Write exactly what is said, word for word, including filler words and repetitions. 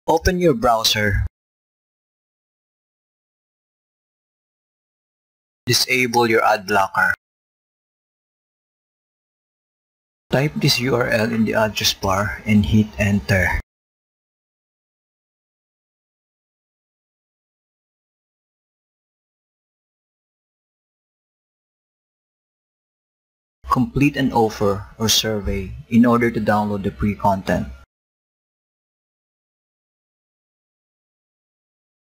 Open your browser. Disable your ad blocker. Type this U R L in the address bar and hit enter. Complete an offer or survey in order to download the free content.